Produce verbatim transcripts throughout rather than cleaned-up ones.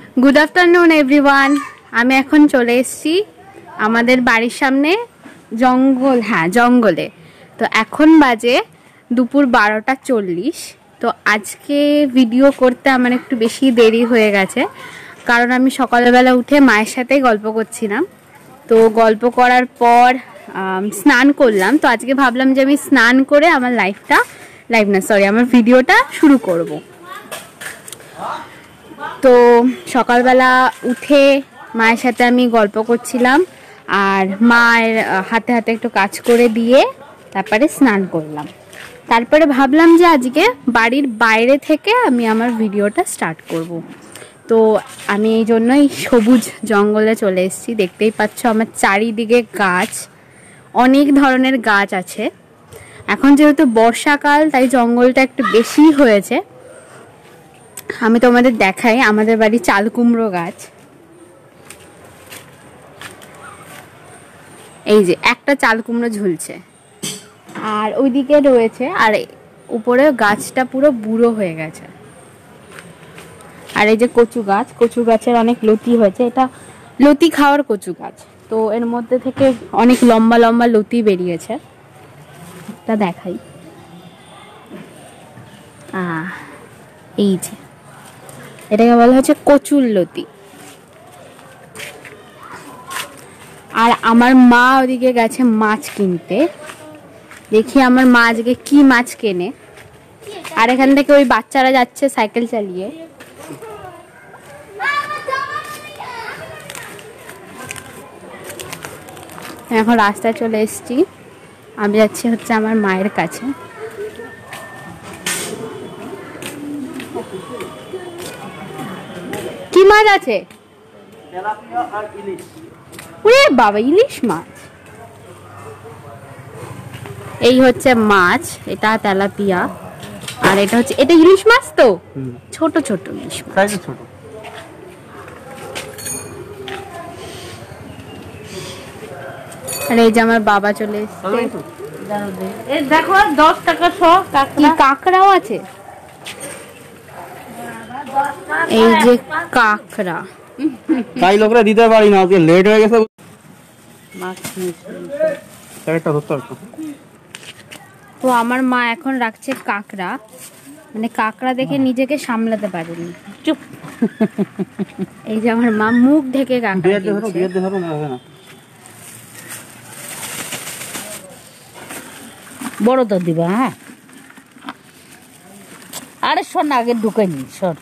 Good afternoon everyone. আমি এখন চলে এসেছি আমাদের বাড়ির সামনে জঙ্গল, হ্যাঁ জঙ্গলে। তো এখন বাজে দুপুর বারোটা চল্লিশ। তো আজকে ভিডিও করতে আমার একটু বেশি দেরি হয়ে গেছে, কারণ আমি সকালবেলা উঠে মায়ের সাথে গল্প করছিলাম। তো গল্প করার পর স্নান করলাম। তো আজকে ভাবলাম যে আমি স্নান করে আমার লাইফটা লাইভ না সরি আমার ভিডিওটা শুরু করব। তো সকালবেলা উঠে মায়ের সাথে আমি গল্প করছিলাম, আর মায়ের হাতে হাতে একটু কাজ করে দিয়ে তারপরে স্নান করলাম। তারপরে ভাবলাম যে আজকে বাড়ির বাইরে থেকে আমি আমার ভিডিওটা স্টার্ট করব। তো আমি এই জন্যই সবুজ জঙ্গলে চলে এসেছি। দেখতেই পাচ্ছ আমার চারিদিকে গাছ, অনেক ধরনের গাছ আছে। এখন যেহেতু বর্ষাকাল তাই জঙ্গলটা একটু বেশি হয়েছে। আমি তোমাদের দেখাই আমাদের বাড়ি চাল কুমড়ো গাছ। এই যে একটা চাল কুমড়ো ঝুলছে, আর ওইদিকে রয়েছে, আর উপরে গাছটা পুরো বুড়ো হয়ে গেছে। আর এই যে কচু গাছ, কচু গাছের অনেক লতি হয়েছে। এটা লতি খাওয়ার কচু গাছ। তো এর মধ্যে থেকে অনেক লম্বা লম্বা লতি বেরিয়েছে। এটা দেখাই, আহ এই যে এটাকে বলা হচ্ছে কচুর লতি। আর আমার মা ওদিকে গেছে মাছ কিনতে। দেখি আমার মা আজকে কি মাছ কেনে। আর এখান থেকে ওই বাচ্চারা যাচ্ছে সাইকেল চালিয়ে। এখন রাস্তায় চলে এসেছি, আমি যাচ্ছি হচ্ছে আমার মায়ের কাছে। কি মাছ আছে? ওরে বাবা, ইলিশ মাছ। এই হচ্ছে মাছ, এটা তেলাপিয়া। আর এটা হচ্ছে, এটা ইলিশ মাছ। তো ছোট ছোট ইলিশ মাছ। ছোট আর এই যে আমার বাবা চলে এসেছে। দেখো দশ টাকা শ কাঁকড়াও আছে। এই যে কাঁকড়া, তাই লোকরা দিতে পারি না, আজকে লেট হয়ে গেছে। তো আমার মা এখন রাখছে কাঁকড়া, মানে কাঁকড়া দেখে নিজেকে সামলাতে পারেনি। চুপ। এই যে আমার মা মুখ ঢেকে কাঁকড়া কিনছে। বড় তো দিবা। হ্যাঁ, আরে শোন না, আগে ঢুকাই নি সর।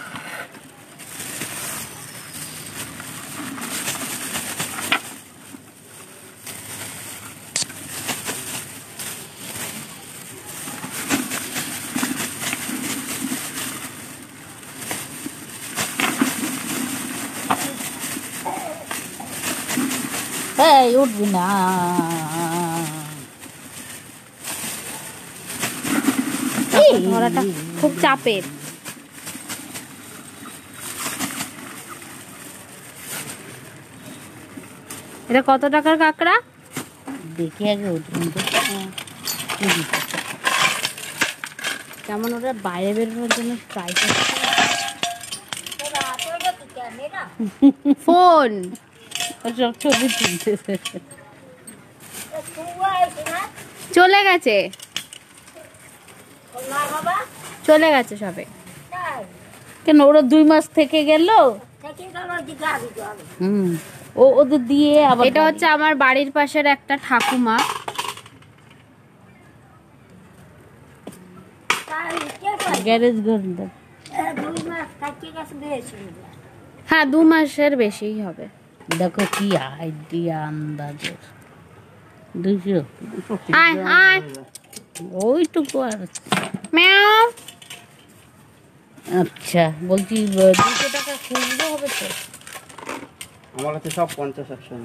এই উঠবি না। ধরাটা খুব চাপের। এটা কত টাকার কাঁকড়া দেখি আগে উঠবেন। যেমন ওরা বাইরে বেরোনোর জন্য ট্রাই করছে। ফোন সব ছবি তুলতেছে। চলে গেছে, চলে গেছে সবে। কেন ওরা দুই মাস থেকে গেল। হুম, ও ওদের দিয়ে আবার। এটা হচ্ছে আমার বাড়ির পাশের একটা ঠাকুমা। গ্যারেজ ঘর। হ্যাঁ, দু মাসের বেশিই হবে। দেখো কি আইডিয়া আন্দাজের। দুশো ওইটুকু আর ম্যাও। আচ্ছা, বলছি দুশো টাকা খুচরো হবে তো? আমার কাছে সব পঞ্চাশ একশো।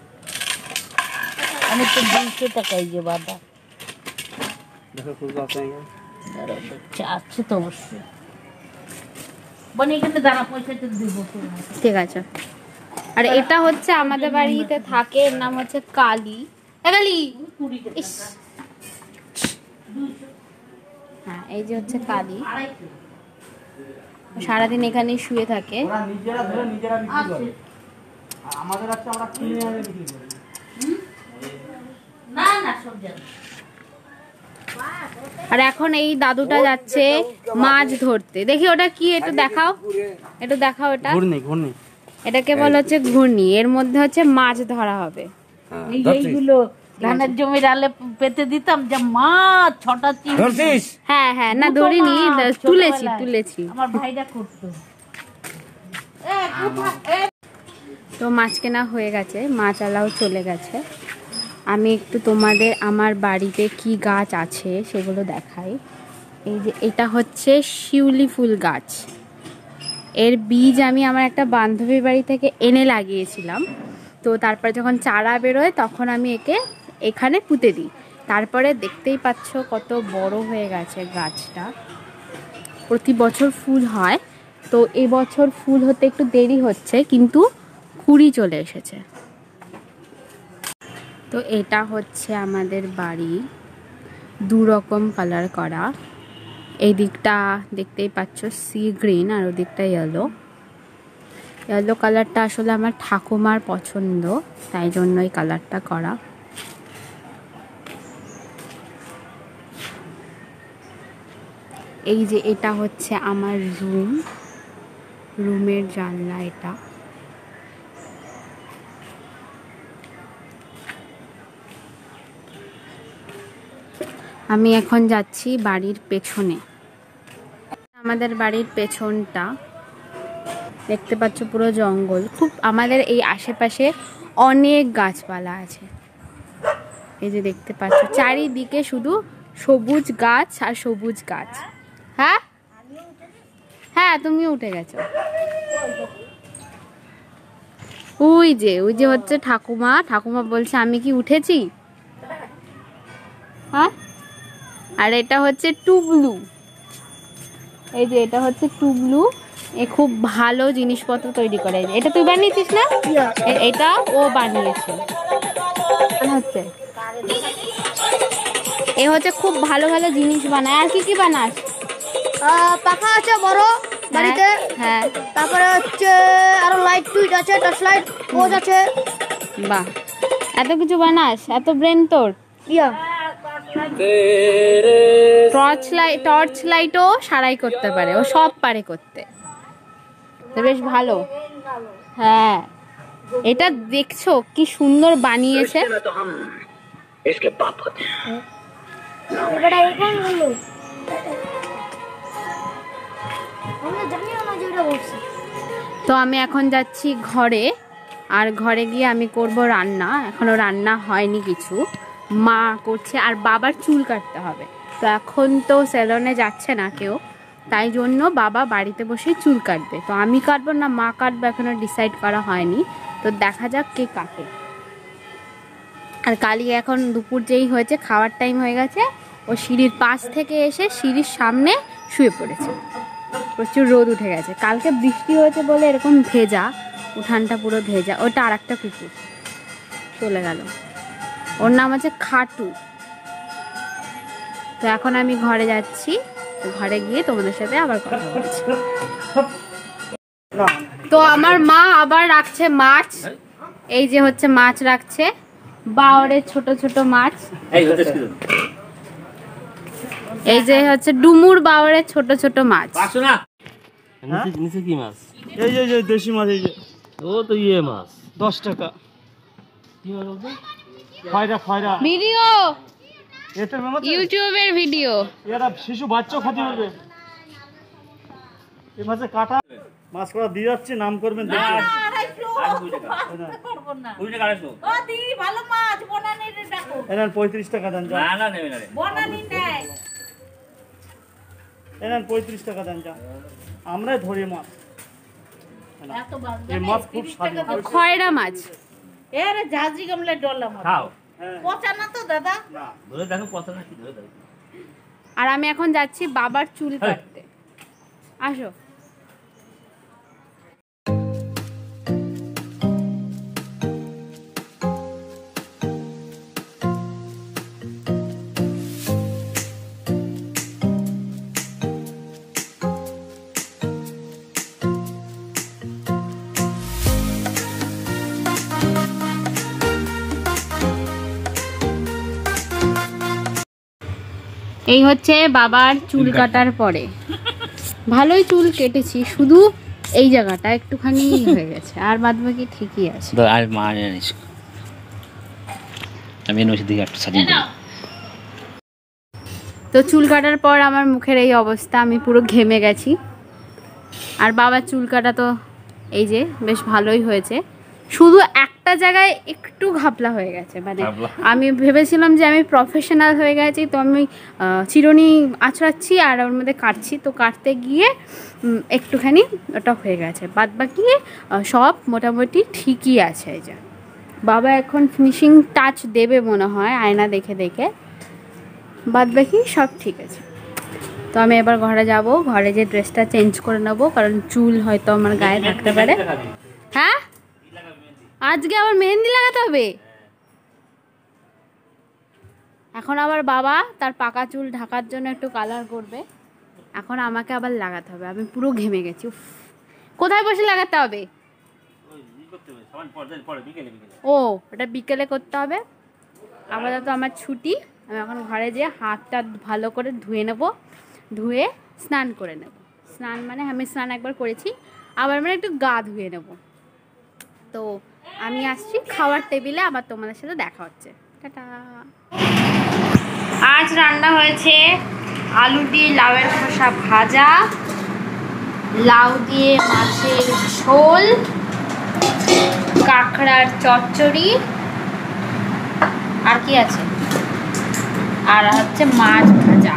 আমি তো দুইশো টাকাই যে বাদা। দেখো খুচরো আছে আছে তো অবশ্যই। মানে এখানে দাঁড়া, পয়সাটা দিব। ঠিক আছে। আর এটা হচ্ছে আমাদের বাড়িতে থাকে, এর নাম হচ্ছে কালী। কালী, হ্যাঁ এই যে হচ্ছে কালী। সারাদিন এখানেই শুয়ে থাকে। ওরা নিজেরা ধরে নিজেরা বিক্রি করে, আর আমাদের আছে আমরা কিনে এনে বিক্রি করি। না না সব জানি। আর এখন এই দাদুটা যাচ্ছে মাছ ধরতে। দেখি ওটা কি, একটু দেখাও, একটু দেখাও। এটা ঘূর্ণি ঘূর্ণি এটাকে বলা হচ্ছে ঘূর্ণি। এর মধ্যে হচ্ছে মাছ ধরা হবে। এই এইগুলো ধানের জমির আলে পেতে দিতাম যে মাছ ছটা চিংড়ি। হ্যাঁ হ্যাঁ, না ধরিনি, তুলেছি তুলেছি। আমার ভাইরা করতো। এ কোথা এ তো মাছ কেনা হয়ে গেছে, মাছ আলাও চলে গেছে। আমি একটু তোমাদের আমার বাড়িতে কি গাছ আছে সেগুলো দেখাই। এই যে এটা হচ্ছে শিউলি ফুল গাছ। এর বীজ আমি আমার একটা বান্ধবীর বাড়ি থেকে এনে লাগিয়েছিলাম। তো তারপরে যখন চারা বেরোয় তখন আমি একে এখানে পুঁতে দিই। তারপরে দেখতেই পাচ্ছ কত বড় হয়ে গেছে গাছটা। প্রতি বছর ফুল হয়, তো এবছর ফুল হতে একটু দেরি হচ্ছে, কিন্তু কুড়ি চলে এসেছে। তো এটা হচ্ছে আমাদের বাড়ি, দু রকম কালার করা। এই দিকটা দেখতেই পাচ্ছ সি গ্রিন, আর ওই দিকটা ইয়েলো। ইয়েলো কালারটা আসলে আমার ঠাকুমার পছন্দ, তাই জন্য এই কালারটা করা। এই যে এটা হচ্ছে আমার রুম, রুমের জানলা এটা। আমি এখন যাচ্ছি বাড়ির পেছনে। আমাদের বাড়ির পেছনটা দেখতে পাচ্ছ পুরো জঙ্গল। খুব আমাদের এই আশেপাশে অনেক গাছপালা আছে। এই যে দেখতে পাচ্ছ চারিদিকে শুধু সবুজ গাছ আর সবুজ গাছ। হ্যাঁ হ্যাঁ, তুমিও উঠে গেছো। ওই যে ওই যে হচ্ছে ঠাকুমা। ঠাকুমা বলছে আমি কি উঠেছি? হ্যাঁ। আর এটা হচ্ছে টুবলু। এই যে এটা হচ্ছে টুবলু, এ খুব ভালো জিনিসপত্র তৈরি করে। এটা তুই বানিয়েছিস না? এটা ও বানিয়েছে। হচ্ছে এ হচ্ছে খুব ভালো ভালো জিনিস বানায়। আর কি কি বানাস? পাখা আছে বড় বাড়িতে। হ্যাঁ, তারপরে হচ্ছে আরো লাইট টুইট আছে, টাচ লাইট পোজ আছে। বাহ, এত কিছু বানাস, এত ব্রেন তোর। ইয়া টর্চ লাইট, টর্চ লাইটও সারাই করতে পারে, ও সব পারে করতে। তো বেশ ভালো। হ্যাঁ, এটা দেখছো কি সুন্দর বানিয়েছে। এবারে এখন হলো আমরা জানিও না যে এটা বলছি। তো আমি এখন যাচ্ছি ঘরে, আর ঘরে গিয়ে আমি করব রান্না। এখনো রান্না হয়নি কিছু, মা করছে। আর বাবার চুল কাটতে হবে। তো এখন তো সেলনে যাচ্ছে না কেউ, তাই জন্য বাবা বাড়িতে বসে চুল কাটবে। তো আমি কাটবো না মা কাটবে এখনো ডিসাইড করা হয়নি। তো দেখা যাক কে কাটে। আর কালি এখন দুপুর যেই হয়েছে, খাওয়ার টাইম হয়ে গেছে, ও সিঁড়ির পাশ থেকে এসে সিঁড়ির সামনে শুয়ে পড়েছে। প্রচুর রোদ উঠে গেছে, কালকে বৃষ্টি হয়েছে বলে এরকম ভেজা, উঠানটা পুরো ভেজা। ওটা আর একটা কুকুর চলে গেল, ওর নাম আছে খাটু। তো এখন আমি ঘরে যাচ্ছি, ঘরে গিয়ে তোমাদের সাথে আবার কথা বলছি। তো আমার মা আবার রাখছে মাছ। এই যে হচ্ছে মাছ রাখছে, বাওরের ছোট ছোট মাছ। এই যে হচ্ছে ডুমুর বাওরের ছোট ছোট মাছ। নিচে কি মাছ? এই যে যে দেশি মাছ, এই যে ও তো ইয়ে মাছ। দশ টাকা। কি মাছ বলতো? ফয়রা ফয়রা। ভিডিও, এতে মেমো ইউটিউবের ভিডিও। এরা শিশু বাচ্চা খাতে পারবে। এই মাছে কাটা মাছ করা দিয়ে যাচ্ছে, নাম করবেন দেখুন। এনার পঁয়ত্রিশ টাকা দেন যা। এনার পঁয়ত্রিশ টাকা দেন যা। আমরাই ধরি মাছ। এই মাছ খুব স্বাদ। খয়রা মাছ। এর ঝাঁঝরি গামলে ডলা মাছ। খাও। পচা না তো দাদা? না ধরে দেখো কত না কি ধরে দেখো। আর আমি এখন যাচ্ছি বাবার চুল কাটতে। আসো। এই হচ্ছে বাবার চুল কাটার পরে। ভালোই চুল কেটেছি, শুধু এই জায়গাটা একটুখানি হয়ে গেছে, আর বাদ বাকি ঠিকই আছে। আর মা জানিস আমি নসি দিকে একটা সাজিয়ে দিই। তো চুল কাটার পর আমার মুখের এই অবস্থা, আমি পুরো ঘেমে গেছি। আর বাবার চুল কাটা তো এই যে বেশ ভালোই হয়েছে, শুধু একটা জায়গায় একটু ঘাপলা হয়ে গেছে। মানে আমি ভেবেছিলাম যে আমি প্রফেশনাল হয়ে গেছি, তো আমি চিরুনি আঁচড়াচ্ছি আর ওর মধ্যে কাটছি, তো কাটতে গিয়ে একটুখানি ওটা হয়ে গেছে। বাদ বাকি সব মোটামুটি ঠিকই আছে। এই যে বাবা এখন ফিনিশিং টাচ দেবে মনে হয় আয়না দেখে দেখে, বাদ বাকি সব ঠিক আছে। তো আমি এবার ঘরে যাব, ঘরে যে ড্রেসটা চেঞ্জ করে নেব, কারণ চুল হয়তো আমার গায়ে থাকতে পারে। হ্যাঁ, আজকে আবার মেহেন্দি লাগাতে হবে। এখন আবার বাবা তার পাকা চুল ঢাকার জন্য একটু কালার করবে, এখন আমাকে আবার লাগাতে হবে। আমি পুরো ঘেমে গেছি। উফ, কোথায় বসে লাগাতে হবে? ও, ওটা বিকেলে করতে হবে। আপাতত আমার ছুটি, আমি এখন ঘরে যেয়ে হাতটা ভালো করে ধুয়ে নেব, ধুয়ে স্নান করে নেব। স্নান মানে আমি স্নান একবার করেছি, আবার মানে একটু গা ধুয়ে নেব। তো আমি আসছি খাওয়ার টেবিলে, আবার তোমাদের সাথে দেখা হচ্ছে। টাটা। আজ রান্না হয়েছে আলু দিয়ে লাউয়ের খোসা ভাজা, লাউ দিয়ে মাছের ঝোল, কাঁকড়ার চচ্চড়ি, আর কি আছে, আর হচ্ছে মাছ ভাজা।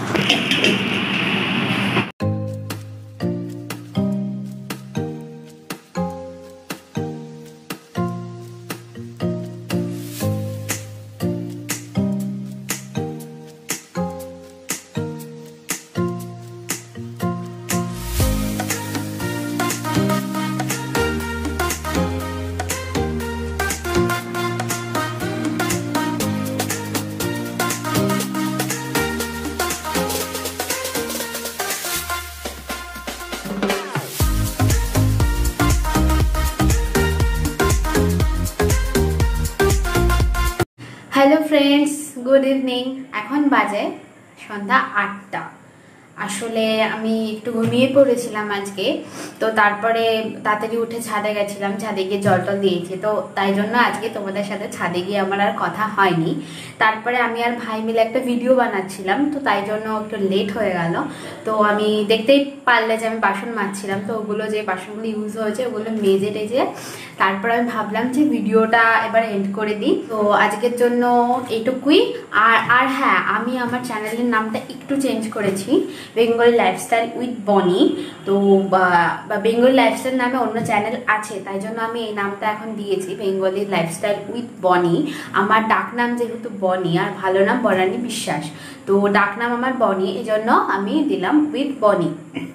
Hello friends, good evening. এখন বাজে সন্ধ্যা আটটা। আসলে আমি একটু ঘুমিয়ে পড়েছিলাম আজকে, তো তারপরে তাড়াতাড়ি উঠে ছাদে গেছিলাম, ছাদে গিয়ে জল টল দিয়েছি, তো তাই জন্য আজকে তোমাদের সাথে ছাদে গিয়ে আমার আর কথা হয়নি। তারপরে আমি আর ভাই মিলে একটা ভিডিও বানাচ্ছিলাম, তো তাই জন্য একটু লেট হয়ে গেল। তো আমি দেখতেই পারলে যে আমি বাসন মাজছিলাম, তো ওগুলো যে বাসনগুলো ইউজ হয়েছে ওগুলো মেজে টেজে তারপর আমি ভাবলাম যে ভিডিওটা এবার এন্ড করে দিই। তো আজকের জন্য এইটুকুই। আর আর হ্যাঁ, আমি আমার চ্যানেলের নামটা একটু চেঞ্জ করেছি, বেঙ্গলি লাইফস্টাইল উইথ বনি। তো বেঙ্গলি লাইফস্টাইল নামে অন্য চ্যানেল আছে, তাই জন্য আমি এই নামটা এখন দিয়েছি, বেঙ্গলি লাইফস্টাইল উইথ বনি। আমার ডাক নাম যেহেতু বনি, আর ভালো নাম বনানী বিশ্বাস, তো ডাক নাম আমার বনি, এই জন্য আমি দিলাম উইথ বনি।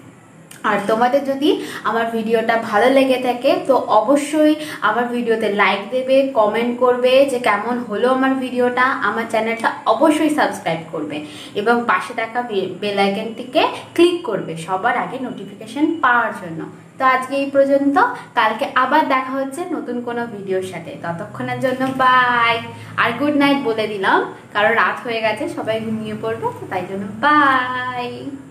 আর তোমাদের যদি আমার ভিডিওটা ভালো লেগে থাকে তো অবশ্যই আমার ভিডিওতে লাইক দেবে, কমেন্ট করবে যে কেমন হলো আমার ভিডিওটা, আমার চ্যানেলটা অবশ্যই সাবস্ক্রাইব করবে এবং পাশে থাকা বেল আইকনটিকে ক্লিক করবে সবার আগে নোটিফিকেশন পাওয়ার জন্য। তো আজকে এই পর্যন্ত, কালকে আবার দেখা হচ্ছে নতুন কোনো ভিডিওর সাথে। ততক্ষণের জন্য বাই, আর গুড নাইট বলে দিলাম কারণ রাত হয়ে গেছে, সবাই ঘুমিয়ে পড়বে, তো তাই জন্য বাই।